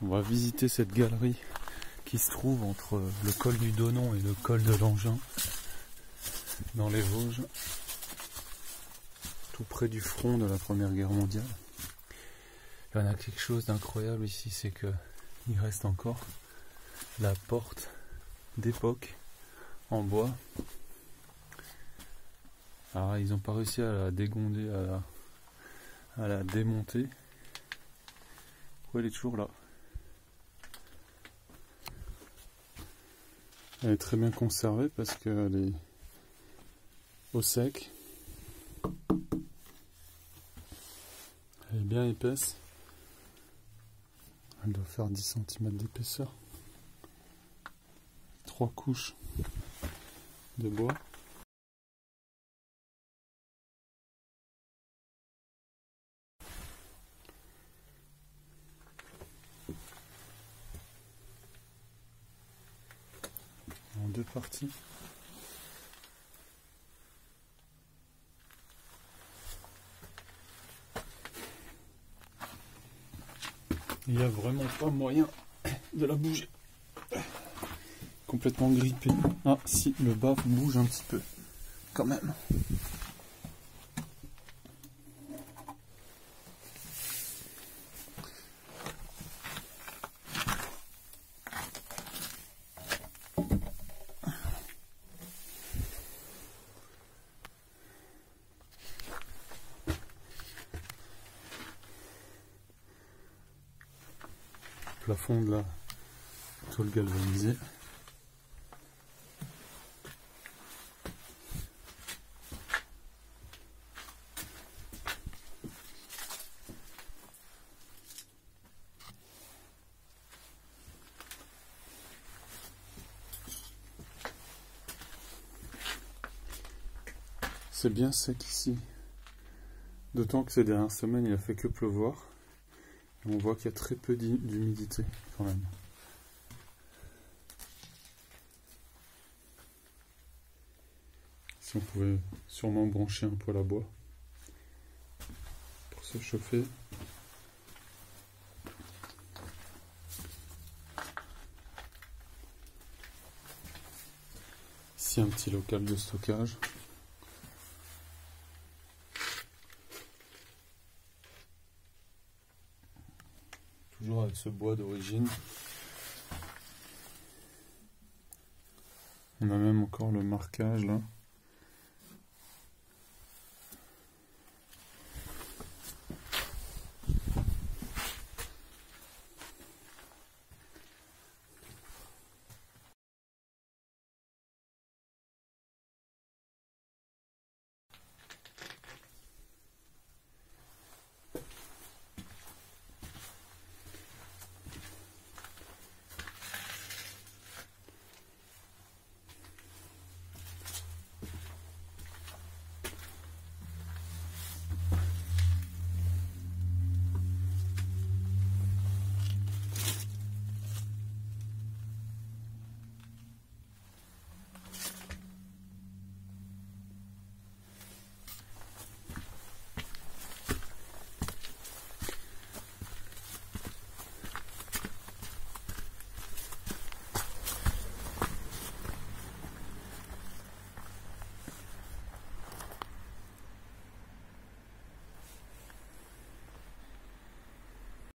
On va visiter cette galerie qui se trouve entre le col du Donon et le col de l'Engin, dans les Vosges, tout près du front de la Première Guerre mondiale. Et on a quelque chose d'incroyable ici, c'est que il reste encore la porte d'époque en bois. Alors ils n'ont pas réussi à la dégonder, à la démonter. Elle est toujours là. Elle est très bien conservée parce qu'elle est au sec. Elle est bien épaisse. Elle doit faire 10 cm d'épaisseur. 3 couches de bois. En 2 parties. Il n'y a vraiment pas moyen de la bouger. Complètement grippée. Ah si, le bas bouge un petit peu. Quand même. Plafond de la tôle galvanisée. C'est bien sec ici. D'autant que ces dernières semaines il a fait que pleuvoir. On voit qu'il y a très peu d'humidité quand même. Si on pouvait sûrement brancher un poêle à bois pour se chauffer. Ici un petit local de stockage. Toujours avec ce bois d'origine. On a même encore le marquage là.